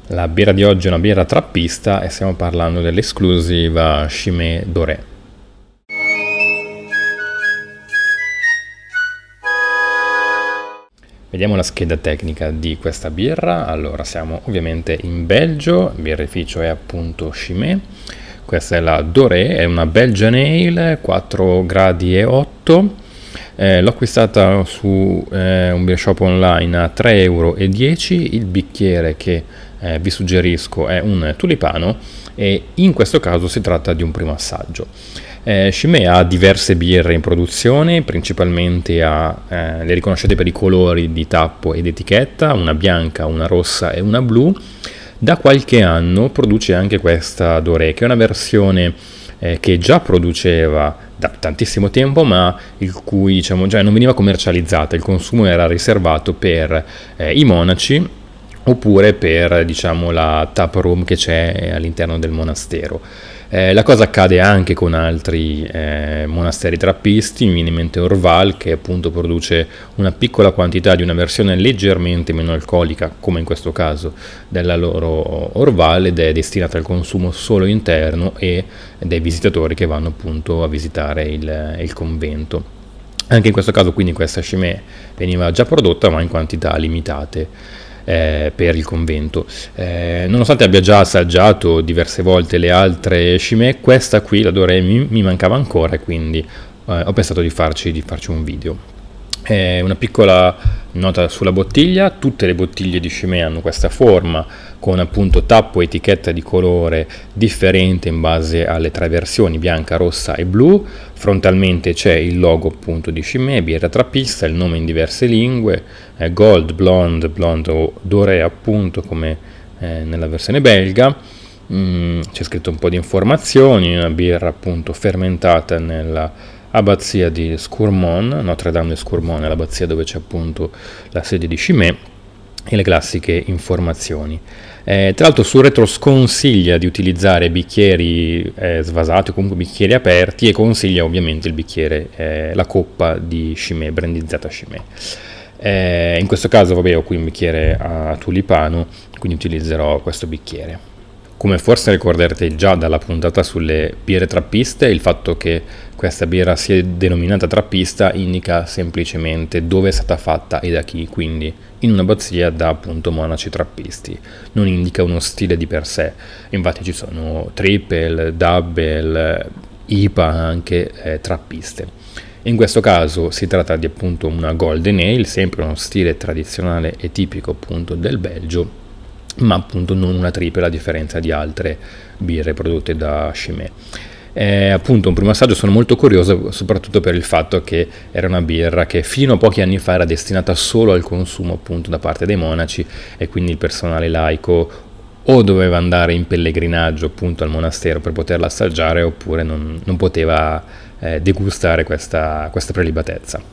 La birra di oggi è una birra trappista e stiamo parlando dell'esclusiva Chimay Doré. Vediamo la scheda tecnica di questa birra. Allora, siamo ovviamente in Belgio, il birrificio è appunto Chimay. Questa è la Doré, è una Belgian Ale, 4 gradi e 8. L'ho acquistata su un beer shop online a 3,10 €. Il bicchiere che vi suggerisco è un tulipano e in questo caso si tratta di un primo assaggio. Chimay ha diverse birre in produzione, principalmente le riconoscete per i colori di tappo ed etichetta, una bianca, una rossa e una blu. Da qualche anno produce anche questa Doré, che è una versione che già produceva da tantissimo tempo, ma il cui diciamo già non veniva commercializzata, il consumo era riservato per i monaci oppure per diciamo la tap room che c'è all'interno del monastero. La cosa accade anche con altri monasteri trappisti, mi viene in mente Orval, che appunto produce una piccola quantità di una versione leggermente meno alcolica, come in questo caso della loro Orval, ed è destinata al consumo solo interno e dei visitatori che vanno appunto a visitare il convento. Anche in questo caso quindi questa Chimay veniva già prodotta ma in quantità limitate per il convento. Nonostante abbia già assaggiato diverse volte le altre Chimay, questa qui, la Doré, mi mancava ancora e quindi ho pensato di farci un video. Una piccola nota sulla bottiglia: tutte le bottiglie di Chimay hanno questa forma con appunto tappo e etichetta di colore differente in base alle tre versioni, bianca, rossa e blu. Frontalmente c'è il logo appunto di Chimay, birra trappista, il nome in diverse lingue, gold, blonde o doré appunto come nella versione belga. C'è scritto un po' di informazioni, una birra appunto fermentata nella abbazia di Scourmont, Notre Dame de Scourmont è l'abbazia dove c'è appunto la sede di Chimay, e le classiche informazioni. Tra l'altro sul retro sconsiglia di utilizzare bicchieri svasati o comunque bicchieri aperti, e consiglia ovviamente il bicchiere, la coppa di Chimay, brandizzata Chimay. In questo caso vabbè, ho qui un bicchiere a tulipano, quindi utilizzerò questo bicchiere. Come forse ricorderete già dalla puntata sulle birre trappiste, il fatto che questa birra sia denominata trappista indica semplicemente dove è stata fatta e da chi, quindi in un'abbazia da appunto monaci trappisti, non indica uno stile di per sé. Infatti ci sono triple, double, IPA anche trappiste. In questo caso si tratta di appunto una golden ale, sempre uno stile tradizionale e tipico appunto del Belgio, ma appunto non una triple a differenza di altre birre prodotte da Chimay. Appunto un primo assaggio, sono molto curioso soprattutto per il fatto che era una birra che fino a pochi anni fa era destinata solo al consumo appunto da parte dei monaci, e quindi il personale laico o doveva andare in pellegrinaggio appunto al monastero per poterla assaggiare, oppure non poteva degustare questa prelibatezza.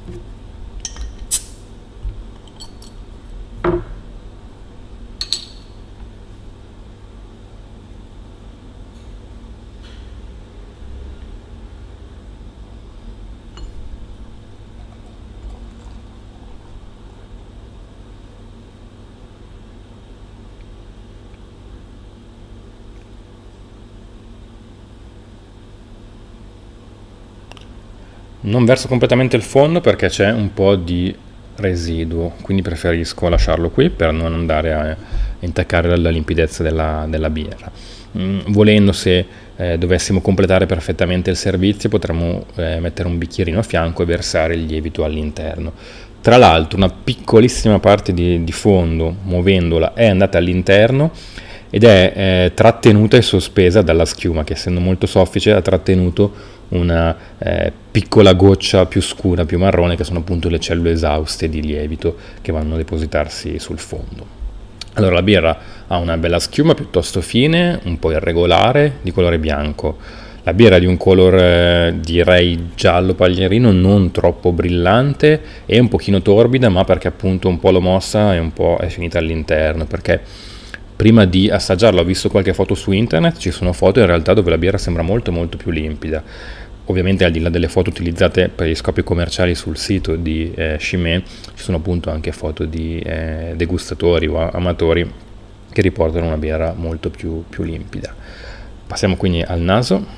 Non verso completamente il fondo perché c'è un po' di residuo, quindi preferisco lasciarlo qui per non andare a intaccare la limpidezza della birra. Volendo, se dovessimo completare perfettamente il servizio, potremmo mettere un bicchierino a fianco e versare il lievito all'interno. Tra l'altro una piccolissima parte di fondo, muovendola, è andata all'interno ed è trattenuta e sospesa dalla schiuma, che essendo molto soffice ha trattenuto una piccola goccia più scura, più marrone, che sono appunto le cellule esauste di lievito che vanno a depositarsi sul fondo. Allora, la birra ha una bella schiuma piuttosto fine, un po' irregolare, di colore bianco. La birra è di un colore direi giallo paglierino, non troppo brillante, e un pochino torbida, ma perché appunto un po' l'ho mossa e un po' è finita all'interno, perché prima di assaggiarla ho visto qualche foto su internet, ci sono foto in realtà dove la birra sembra molto più limpida. Ovviamente al di là delle foto utilizzate per gli scopi commerciali sul sito di Chimay, ci sono appunto anche foto di degustatori o amatori che riportano una birra molto più limpida. Passiamo quindi al naso.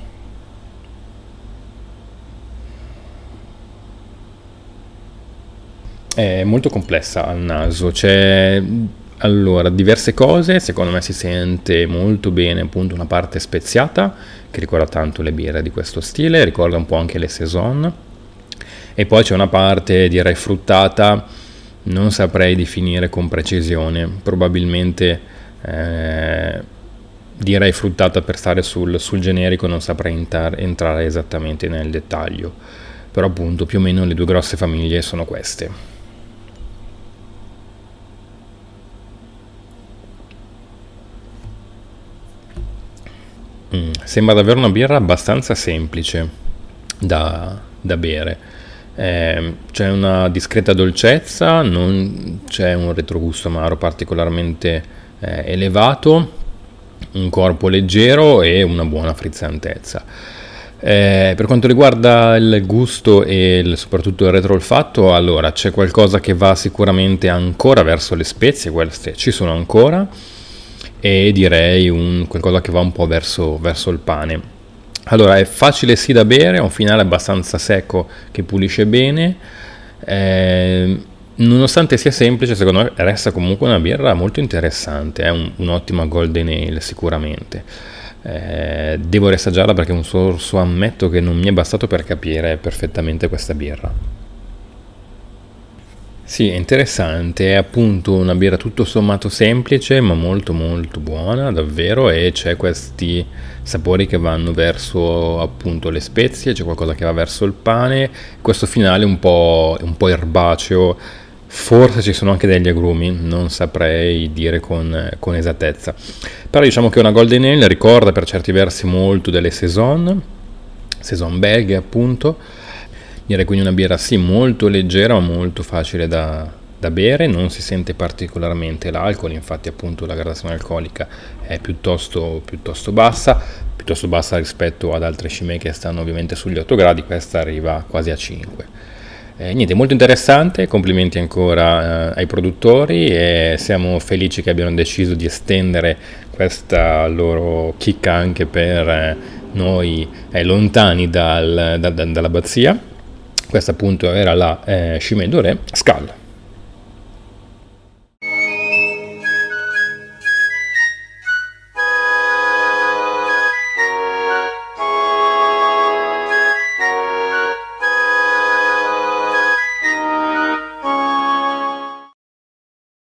È molto complessa al naso, c'è allora diverse cose, secondo me si sente molto bene appunto una parte speziata che ricorda tanto le birre di questo stile, ricorda un po' anche le saison, e poi c'è una parte direi fruttata, non saprei definire con precisione, probabilmente direi fruttata per stare sul generico, non saprei entrare esattamente nel dettaglio, però appunto più o meno le due grosse famiglie sono queste. Sembra davvero una birra abbastanza semplice da bere. C'è una discreta dolcezza, non c'è un retrogusto amaro particolarmente elevato, un corpo leggero e una buona frizzantezza. Per quanto riguarda il gusto e soprattutto il retroolfatto, allora c'è qualcosa che va sicuramente ancora verso le spezie, queste ci sono ancora, e direi qualcosa che va un po' verso il pane. Allora è facile sì da bere, ha un finale abbastanza secco che pulisce bene, nonostante sia semplice secondo me resta comunque una birra molto interessante, è un'ottima golden ale sicuramente. Devo riassaggiarla perché un sorso ammetto che non mi è bastato per capire perfettamente questa birra. Sì, è interessante, è appunto una birra tutto sommato semplice, ma molto molto buona, davvero, e c'è questi sapori che vanno verso appunto le spezie, c'è qualcosa che va verso il pane, questo finale un po' erbaceo, forse ci sono anche degli agrumi, non saprei dire con esattezza. Però diciamo che una Golden Ale ricorda per certi versi molto delle saison belghe appunto. Direi quindi una birra sì molto leggera ma molto facile da bere, non si sente particolarmente l'alcol, infatti appunto la gradazione alcolica è piuttosto bassa rispetto ad altre scimè che stanno ovviamente sugli 8 gradi, questa arriva quasi a 5. Niente, molto interessante, complimenti ancora ai produttori e siamo felici che abbiano deciso di estendere questa loro chicca anche per noi lontani dall'abbazia. Questa appunto era la Chimay Doré Scal.